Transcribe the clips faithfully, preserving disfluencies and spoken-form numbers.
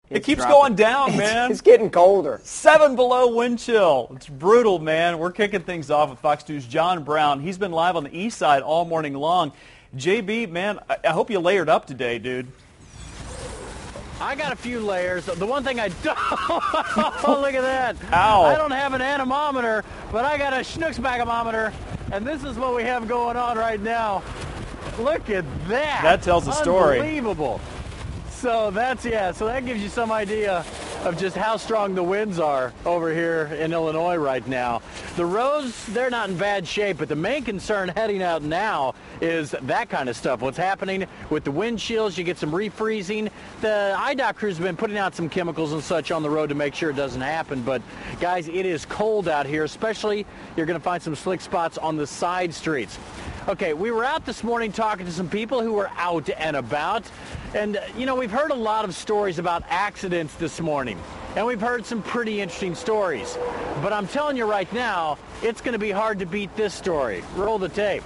It keeps going down, man. It's, it's getting colder. Seven below wind chill. It's brutal, man. We're kicking things off with Fox two's John Brown. He's been live on the east side all morning long. J B, man, I hope you layered up today, dude. I got a few layers. The one thing I don't, oh, look at that. Ow. I don't have an anemometer, but I got a schnookspagamometer, and this is what we have going on right now. Look at that. That tells a story. Unbelievable. So that's, yeah, so that gives you some idea of just how strong the winds are over here in Illinois right now. The roads, they're not in bad shape, but the main concern heading out now is that kind of stuff. What's happening with the wind chills, you get some refreezing. The I D O C crews have been putting out some chemicals and such on the road to make sure it doesn't happen. But guys, it is cold out here, especially you're going to find some slick spots on the side streets. Okay, we were out this morning talking to some people who were out and about. And, you know, we've heard a lot of stories about accidents this morning. And we've heard some pretty interesting stories. But I'm telling you right now, it's going to be hard to beat this story. Roll the tape.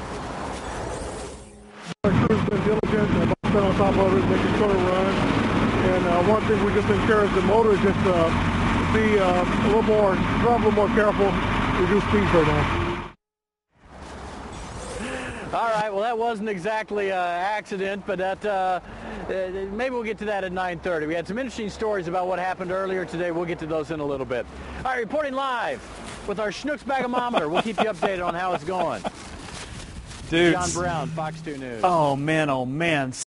Our crew's been diligent and been on top of it, making sure to run. And uh, one thing we just encourage the motorists just uh, be uh, a little more, drive a little more careful, reduce speeds right now. All right, well, that wasn't exactly an accident, but that uh, uh, maybe we'll get to that at nine thirty. We had some interesting stories about what happened earlier today. We'll get to those in a little bit. All right, reporting live with our schnookspagamometer. We'll keep you updated on how it's going. Dude. John Brown, Fox two News. Oh, man, oh, man.